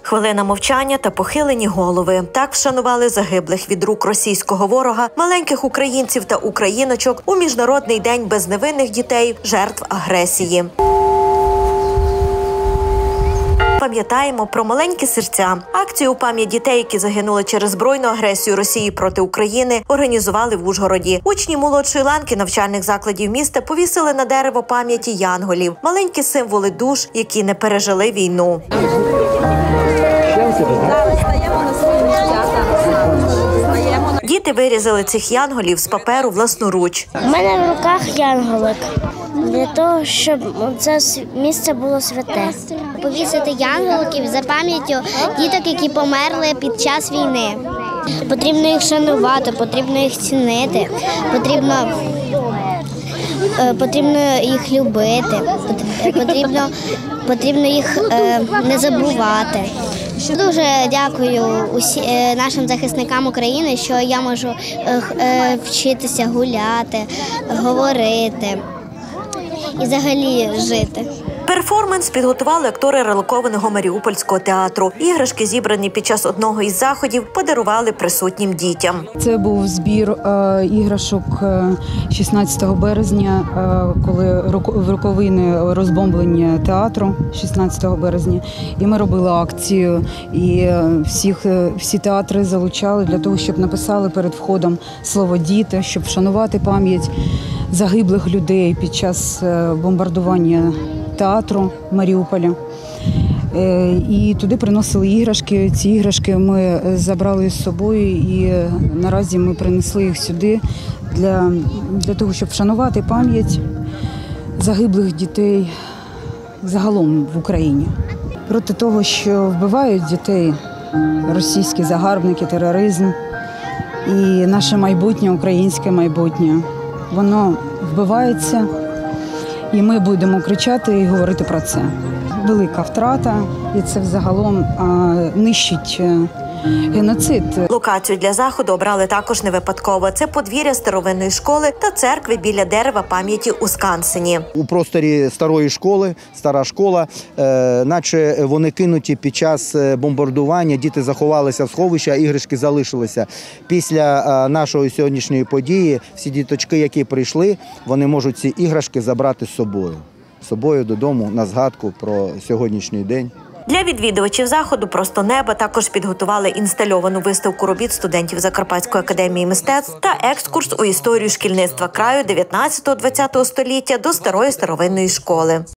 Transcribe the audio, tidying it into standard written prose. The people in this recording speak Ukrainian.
Хвилина мовчання та похилені голови. Так вшанували загиблих від рук російського ворога, маленьких українців та україночок у Міжнародний день безневинних дітей, жертв агресії. Пам'ятаємо про маленькі серця. Акцію у пам'ять дітей, які загинули через збройну агресію Росії проти України, організували в Ужгороді. Учні молодшої ланки навчальних закладів міста повісили на дерево пам'яті янголів – маленькі символи душ, які не пережили війну. Діти вирізали цих янголів з паперу власноруч. У мене в руках янголик. Для того, щоб це місце було святе. Повісити янголиків за пам'яттю діток, які померли під час війни. Потрібно їх шанувати, потрібно їх цінити, потрібно їх любити, потрібно їх не забувати. Дуже дякую нашим захисникам України, що я можу вчитися гуляти, говорити і взагалі жити. Перформанс підготували актори релокованого Маріупольського театру. Іграшки, зібрані під час одного із заходів, подарували присутнім дітям. Це був збір іграшок 16 березня, коли в роковини розбомблення театру 16 березня. І ми робили акцію, і всі театри залучали для того, щоб написали перед входом слово «діти», щоб вшанувати пам'ять загиблих людей під час бомбардування театру Маріуполя. І туди приносили іграшки. Ці іграшки ми забрали з собою і наразі ми принесли їх сюди для того, щоб вшанувати пам'ять загиблих дітей загалом в Україні. Проти того, що вбивають дітей російські загарбники, тероризм і наше майбутнє, українське майбутнє, воно вбивається. І ми будемо кричати і говорити про це. Велика втрата, і це взагалом нищить геноцид. Локацію для заходу обрали також не випадково. Це подвір'я старовинної школи та церкви біля дерева пам'яті у Скансені. У просторі старої школи, стара школа, наче вони кинуті під час бомбардування, діти заховалися в сховища, а іграшки залишилися. Після нашої сьогоднішньої події всі діточки, які прийшли, вони можуть ці іграшки забрати з собою додому на згадку про сьогоднішній день. Для відвідувачів заходу «Просто небо» також підготували інстальовану виставку робіт студентів Закарпатської академії мистецтв та екскурс у історію шкільництва краю 19-20 століття до старої старовинної школи.